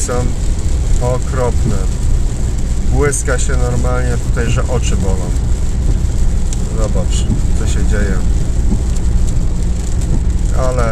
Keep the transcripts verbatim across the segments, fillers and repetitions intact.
są okropne. Błyska się normalnie tutaj, że oczy bolą. Zobacz, co się dzieje. Ale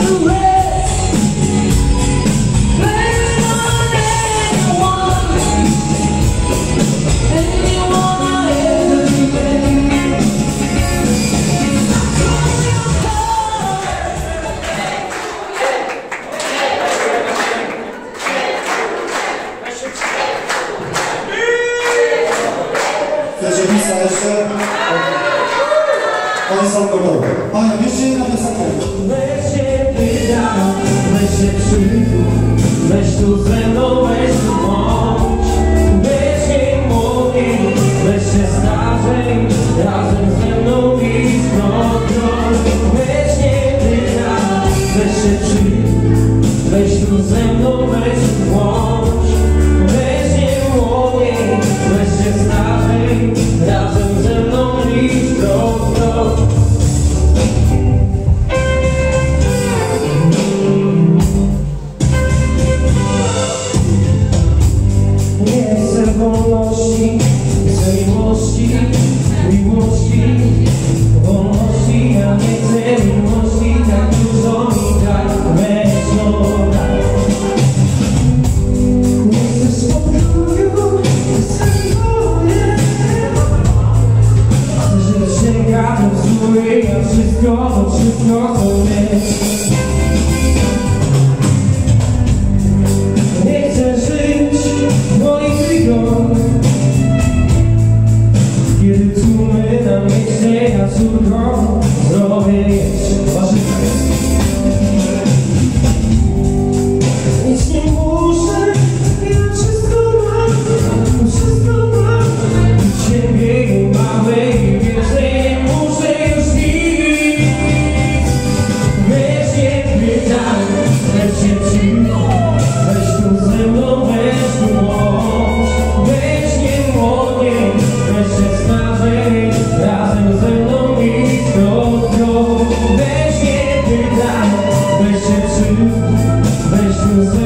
Chcecie pisa jeszcze? Oni są gotowe. Panie, jeszcze jedna piosenka. Weź się pytam, weź się przytul, weź tu ze mną, weź tu bądź. Weź się mówi, weź się starzej, razem ze mną i z krokiem. Weź się pytam, weź się przytul, weź tu ze mną, weź tu bądź. Weź się mówi, weź się starzej, razem ze mną i z krokiem. Wolności, chcę miłości, miłości, wolności, ja nie chcę miłości, tak dużo mi daj, weź no daj. Nie chcę spokoju, chcę wolę. Chcę żyć sięgam zły, ja wszystko, to wszystko co jest. Nie chcę żyć moich wigor, kiedy tłumy na mieście, ja córką zrobię jeszcze warzywa. Nic nie muszę, ja wszystko mam, wszystko mam. I ciebie i mamy, i więcej nie muszę już nic. Weź nie pytaj, weź się przyjmij. Weź tu ze mną, weź tu bądź. Weź nie młodniej, weź się starzej, razem ze mną i z krokiem. Weź nie pytaj, weź się przytul, weź tu ze